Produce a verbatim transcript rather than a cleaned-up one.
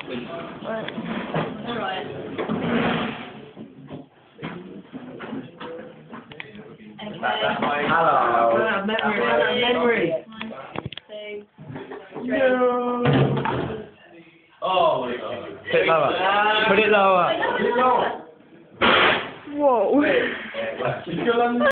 Alright. Okay. Hello. Ah, memory. Memory. One, two, No. Oh my god. Put it lower. Put it lower. Whoa. Wait.